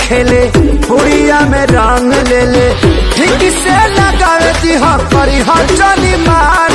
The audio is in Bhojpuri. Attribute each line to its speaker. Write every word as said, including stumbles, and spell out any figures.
Speaker 1: खेले पुड़िया में रंग ले ले ठीक से लगावे दी हाँ करी हाँ जानी मार